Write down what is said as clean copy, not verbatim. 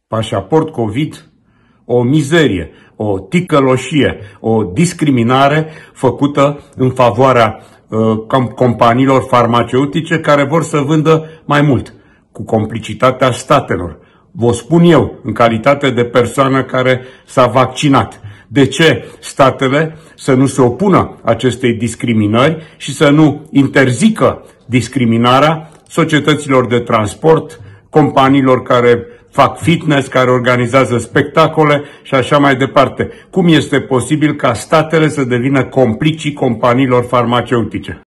pașaport COVID, o mizerie, o ticăloșie, o discriminare făcută în favoarea companiilor farmaceutice care vor să vândă mai mult, cu complicitatea statelor. Vă spun eu, în calitate de persoană care s-a vaccinat, de ce statele să nu se opună acestei discriminări și să nu interzică discriminarea societăților de transport, companiilor care fac fitness, care organizează spectacole și așa mai departe. Cum este posibil ca statele să devină complicii companiilor farmaceutice?